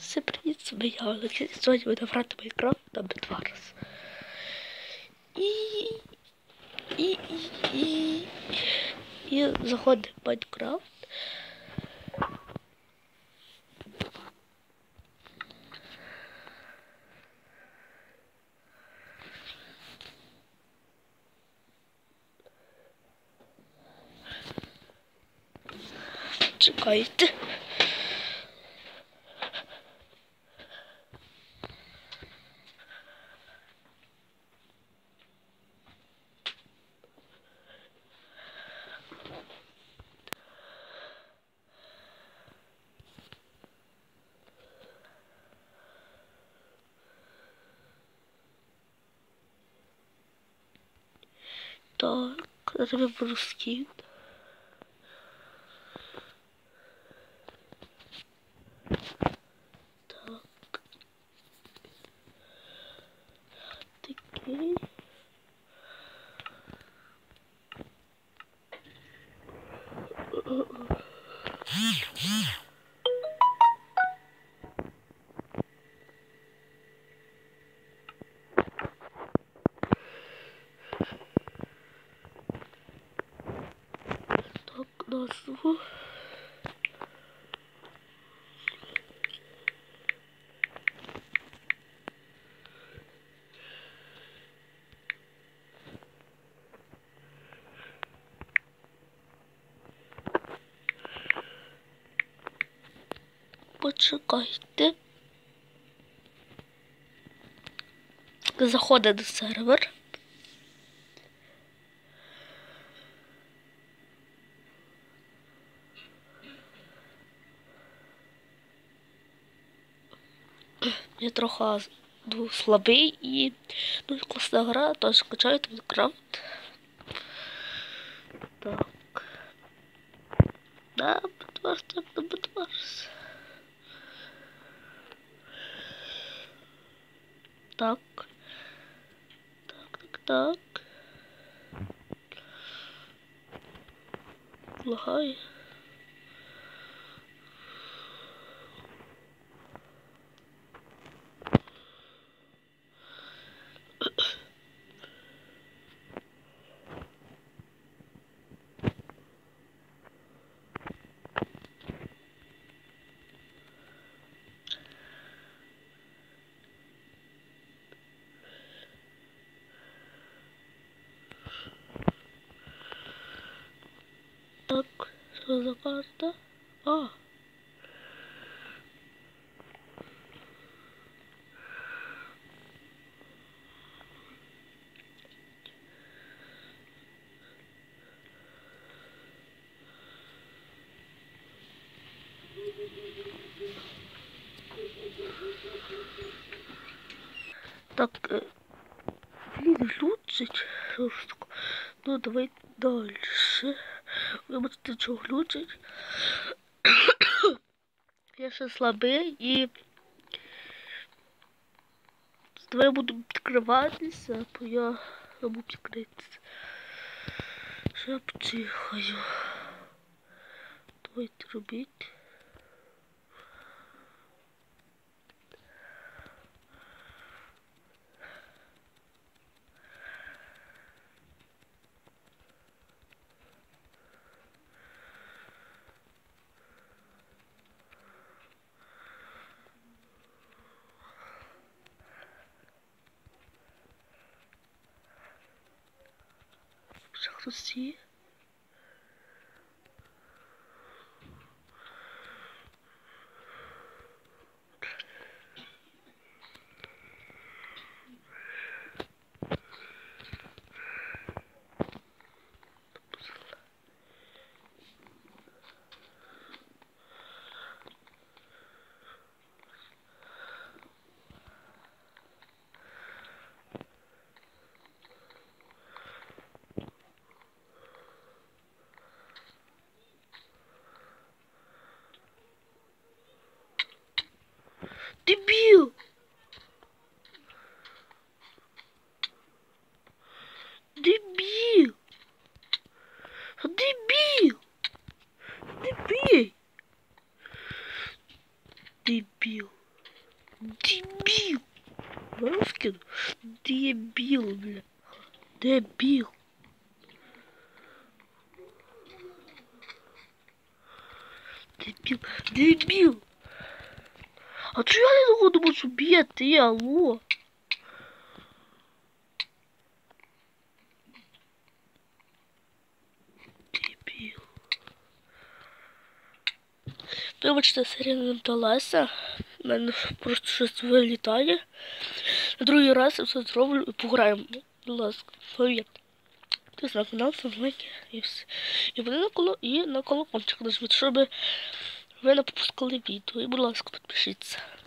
Всім привіт, з вами я, Олексій. Сьогодні будемо грати Майнкрафт на Bedwars. І заходимо в Майнкрафт. Чекайте. Так, зараз я беру скін. Так. Такий. Так, назву. Почекайте. Заходить на сервер. Я трохи слабий і класна гра, тож качайте Майнкрафт. Так. Да, Bedwars, так, на Bedwars. Так. Так. Лагає. Так, що за карта? А. Так, блин, глючить жорстко. Ну, давай дальше. Вибачте, чого глючить. Я ще слабий і... Давай я буду відкриватися, бо я буду відкритися. Що я почихаю. Давайте робіть. Ще хтось є? Дебіл! Дебіл! Дебіл! Дебіл! Дебіл! Дебил! Вовкин? Дебил, бля. Дебил. Дебил. Дебил. А чого я не доходимо б'єте, алло? Дебіл. Вибачте, серія не вдалася. У мене просто щось вилітає. На другий раз я все зроблю і пограємо. Будь ласка, повірте. Ти на канал, лайки і все. І на колокольчик нажміть, щоб ви не пропускали відео. І, будь ласка, підпишіться.